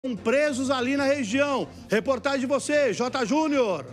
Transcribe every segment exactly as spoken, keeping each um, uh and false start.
presos ali na região. Reportagem de você, J. Júnior.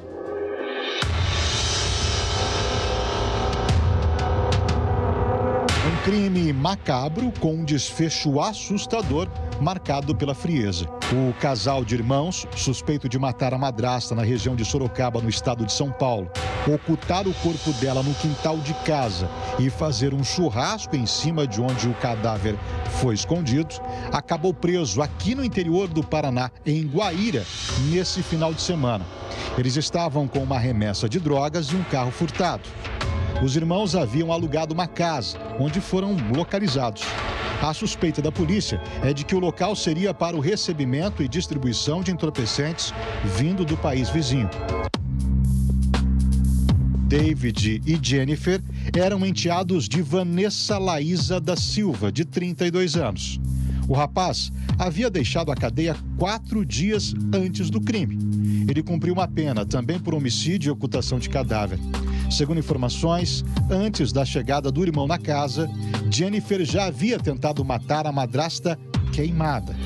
Um crime macabro com um desfecho assustador marcado pela frieza. O casal de irmãos, suspeito de matar a madrasta na região de Sorocaba, no estado de São Paulo, ocultar o corpo dela no quintal de casa e fazer um churrasco em cima de onde o cadáver foi escondido, acabou preso aqui no interior do Paraná, em Guaíra, nesse final de semana. Eles estavam com uma remessa de drogas e um carro furtado. Os irmãos haviam alugado uma casa, onde foram localizados. A suspeita da polícia é de que o local seria para o recebimento e distribuição de entorpecentes vindo do país vizinho. David e Jennifer eram enteados de Vanessa Laísa da Silva, de trinta e dois anos. O rapaz havia deixado a cadeia quatro dias antes do crime. Ele cumpriu uma pena também por homicídio e ocultação de cadáver. Segundo informações, antes da chegada do irmão na casa, Jennifer já havia tentado matar a madrasta queimada.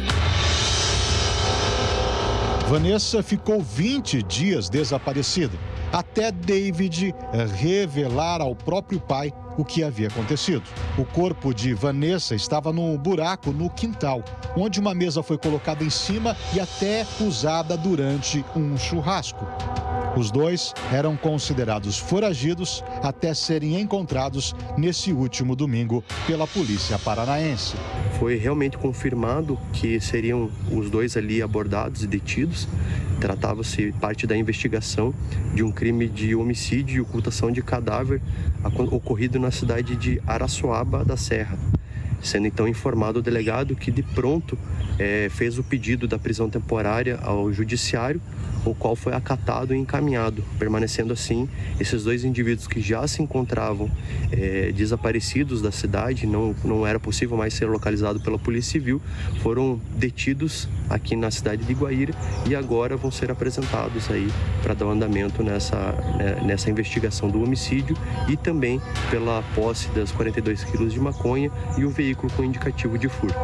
Vanessa ficou vinte dias desaparecida, até David revelar ao próprio pai o que havia acontecido. O corpo de Vanessa estava num buraco no quintal, onde uma mesa foi colocada em cima e até usada durante um churrasco. Os dois eram considerados foragidos até serem encontrados nesse último domingo pela polícia paranaense. Foi realmente confirmado que seriam os dois ali abordados e detidos. Tratava-se parte da investigação de um crime de homicídio e ocultação de cadáver ocorrido na cidade de Araçoaba da Serra. Sendo então informado o delegado que de pronto é, fez o pedido da prisão temporária ao judiciário, o qual foi acatado e encaminhado, permanecendo assim esses dois indivíduos que já se encontravam é, desaparecidos da cidade, não, não era possível mais ser localizado pela Polícia Civil, foram detidos aqui na cidade de Guaíra e agora vão ser apresentados aí para dar andamento nessa, né, nessa investigação do homicídio e também pela posse das quarenta e dois quilos de maconha e o veículo com indicativo de furto.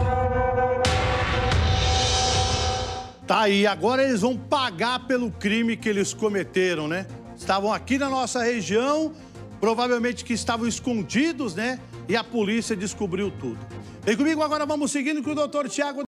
Tá aí, agora eles vão pagar pelo crime que eles cometeram, né? Estavam aqui na nossa região, provavelmente que estavam escondidos, né? E a polícia descobriu tudo. Vem comigo agora, vamos seguindo com o doutor Tiago.